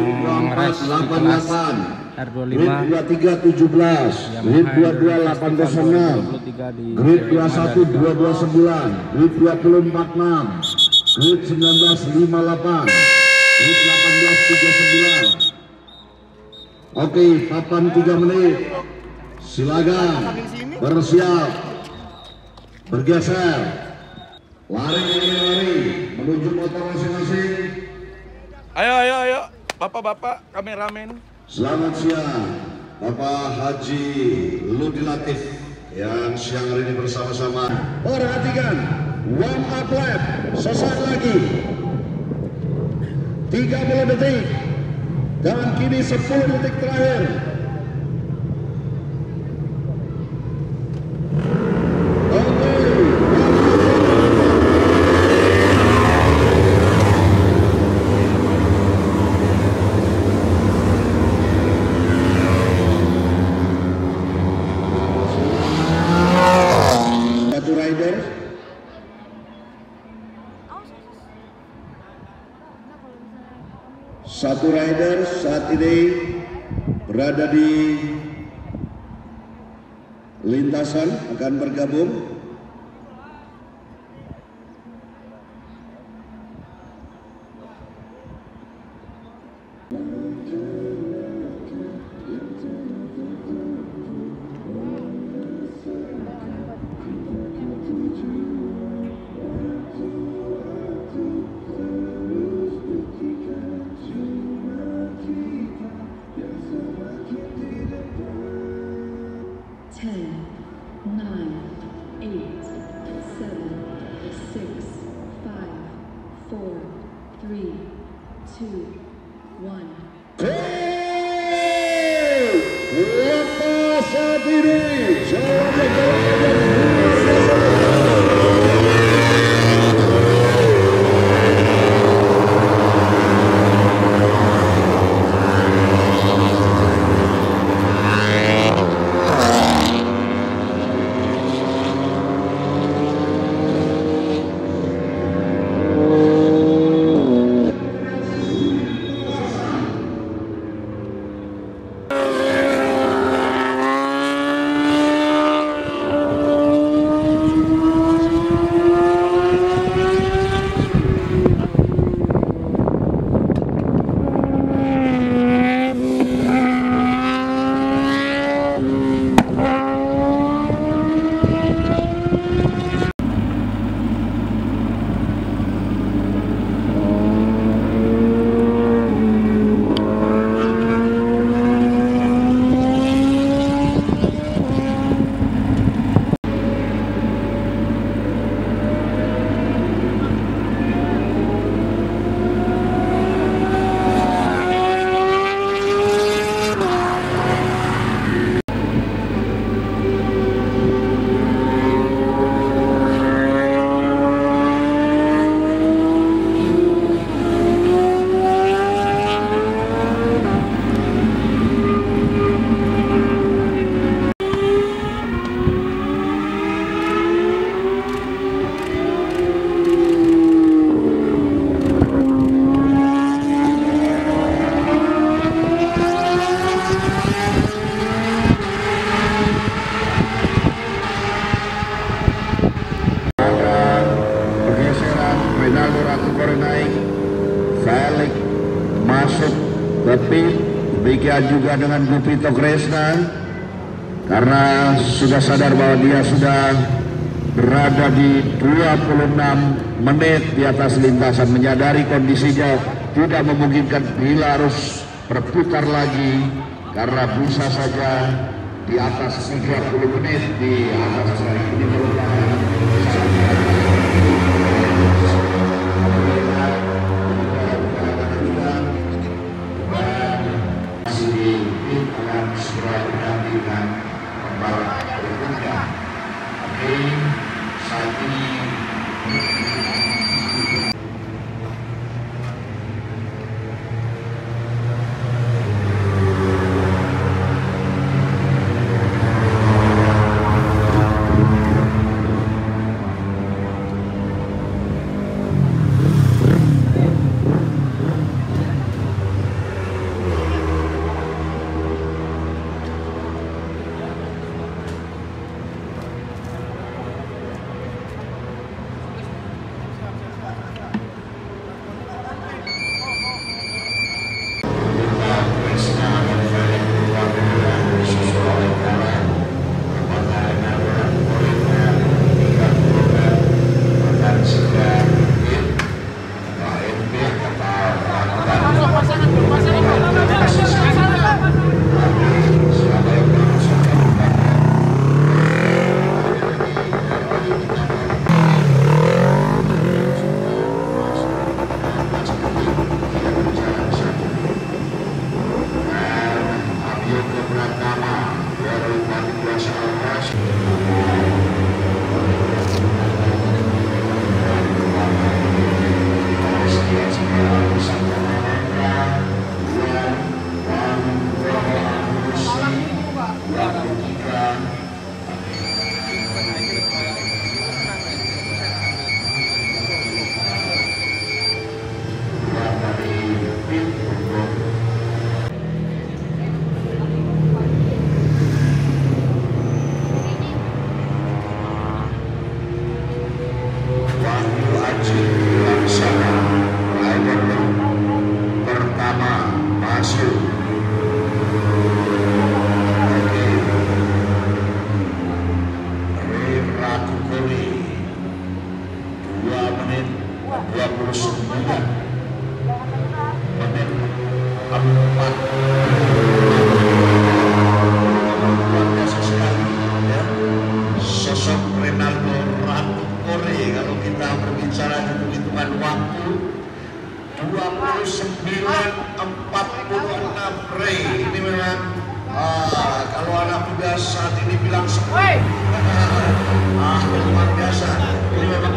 R25, Grid 23 17, Grid 22 806, Grid 21 229, Grid 20 46, Grid 19 58, Grid 18 39. Oke, papan 3 menit. Silakan bersiap, bergeser, lari menuju motor masing-masing. Ayo, bapak-bapak kameramen. Selamat siang, Bapak Haji Ludi Latif yang siang hari ini bersama-sama. Perhatikan, warm up lap sesaat lagi, 30 detik, dan kini 10 detik terakhir. Satu rider saat ini berada di lintasan akan bergabung. Demikian juga dengan Gupito Kresna, karena sudah sadar bahwa dia sudah berada di 26 menit di atas lintasan, menyadari kondisinya tidak memungkinkan bila harus berputar lagi, karena bisa saja di atas 30 menit di atas ini merupakan saat ini satu. Ratu Kori 2 menit 29 menit 4. Luar biasa sekali ya. Sosok Renaldo Ratu Kori kalau kita berbicara hitung-hitungan waktu 29.46 Ray. Ini memang kalau anak muda saat ini bilang luar biasa. Ini memang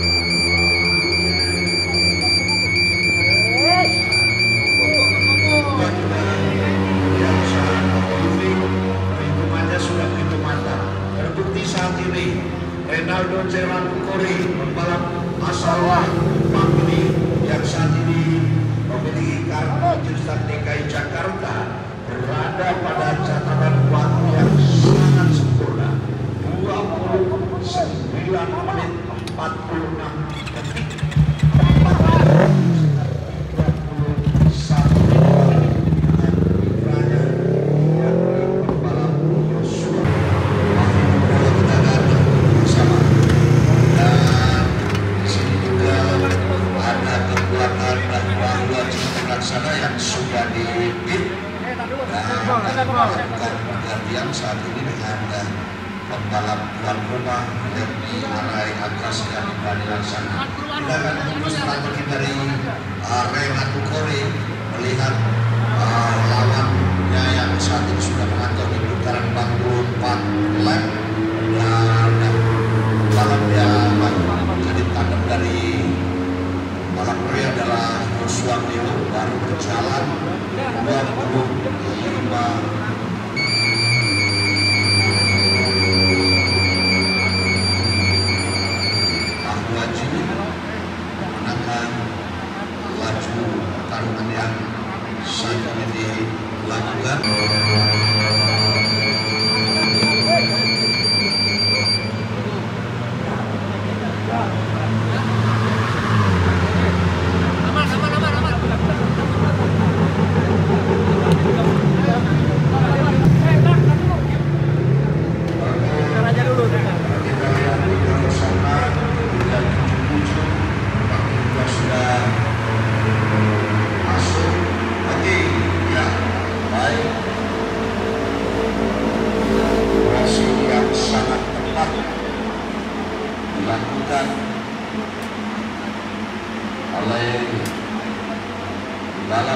yang sangat perhitungannya sudah begitu mantap. Terbukti saat ini Renaldo Ratu Kori pembalap asal Pangli yang saat ini memiliki kartu jurusan DKI Jakarta berada pada catatan waktu yang sangat sempurna 29 menit 46 detik 4 sana yang sudah dipit dan melakukan pergantian saat ini dengan pembalap tuan rumah Lempi Arai Agras dan Bani Laksana. Kita akan menunggu strategi dari Ratu Kori melihat lawannya yang saat ini sudah mengantongi putaran 44 lap dan balap yang jadi tandem dari balap pria adalah Joshua Neo baru berjalan 25 Ahwaji menangkan laju pertarungan yang saat ini dilakukan. Dilakukan oleh balap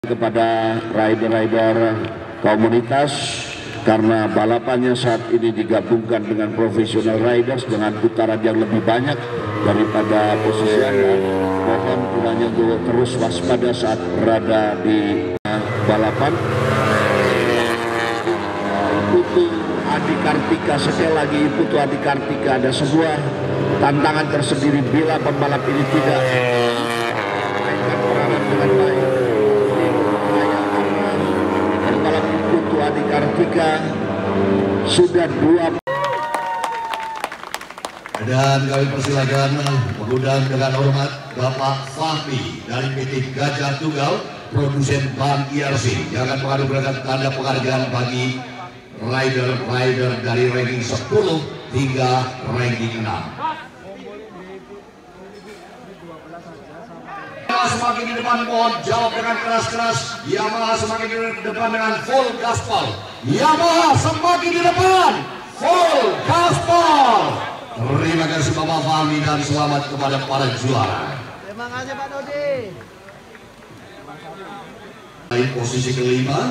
kepada rider-rider komunitas, karena balapannya saat ini digabungkan dengan professional riders dengan putaran yang lebih banyak daripada posisi Anda. Mohon kiranya terus waspada saat berada di balapan. Putu Adi Kartika, sekali lagi Putu Adi Kartika, ada sebuah tantangan tersendiri bila pembalap ini tidak memainkan peranan dengan baik. Pembalap Putu Adi Kartika sudah 2. Dan kami persilakan mengundang dengan hormat Bapak Fahmi dari PT Gajah Tunggal, produsen ban IRC, yang akan menganugerahkan tanda penghargaan bagi rider-rider dari ranking 10 hingga ranking 6. Semakin di depan, mohon jawab dengan keras-keras. Yamaha semakin di depan dengan full gaspol. Yamaha semakin di depan, full gaspol. Terima kasih Bapak Fahmi dan selamat kepada para juara. Terima kasih Pak Dodi. Di posisi kelima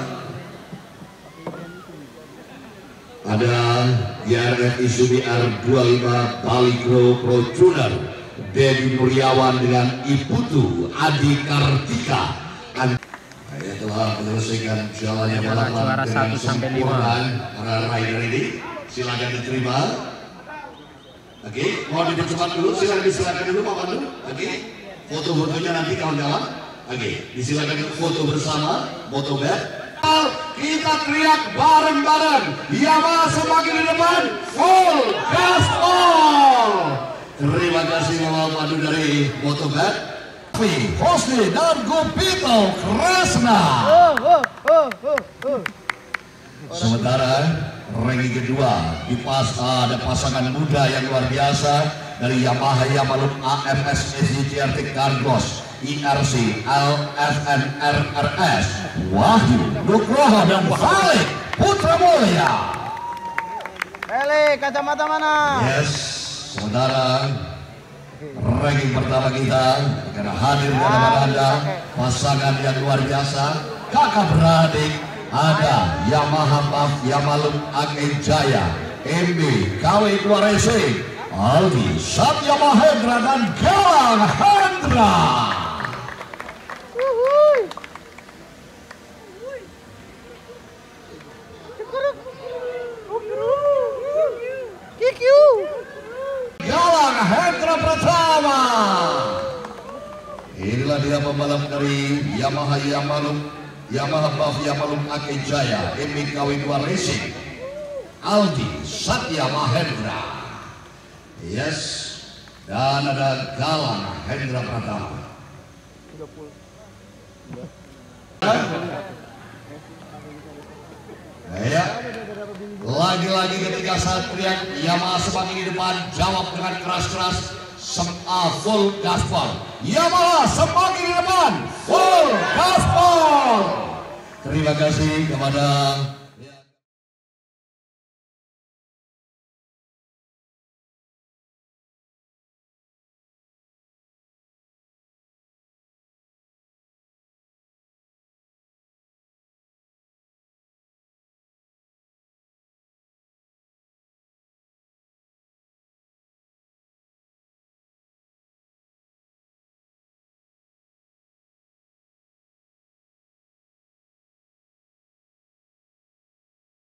ada YRF Isubi R25 Baligro Pro Tuner Dedi Nuryawan dengan Iputu Adi Kartika. Saya telah menyelesaikan jalannya balapan dengan sempurna para rider ini. Silakan diterima. Oke, mau dipercepat dulu, silakan dulu Pak Pandu. Oke, foto-fotonya nanti kawan-kawan. Oke, disilakan foto bersama, foto bed. Kita teriak bareng-bareng. Yamaha semakin di depan, full gaspol. Terima kasih Bapak Pandu dari Motobet. Hosni dan Gupito Kresna. Sementara ranking kedua ada pasangan muda yang luar biasa dari Yamaha Yamalum AMS SJTRT Cargos IRC LFN RRS Wahyu Nugroho dan Khalid Putra Mulia. Beli kacamata mana? Yes, saudara, ranking pertama kita akan hadir kepada Anda pasangan yang luar biasa, kakak beradik. Ada Yamaha Buff Yamalum Ake Jaya, MB KW 2 Racing, Aldi Satya Mahendra dan Galang Hendra. Galang Hendra pertama. Inilah dia pembalap dari Yamaha Buff Yamalum Ake Jaya, MBKW 2 Racing, Aldi Satya Mahendra. Yes, dan ada Galang Hendra Pratama. Ya, lagi-lagi ketika saat teriak Yamaha semakin di depan, jawab dengan keras-keras. Full gaspol. Yamaha semakin di depan, full gaspol. Terima kasih kepada